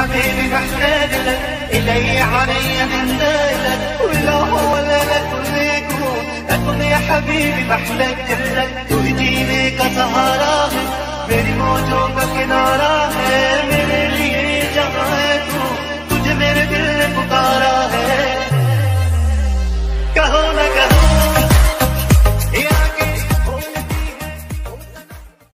حبيبي محتاج لك، إلي علي من ليلك، ولا هو لك ولا يكون أكون يا حبيبي محتاج لك، تهديني كسهرة मेरी मौजों का किनारा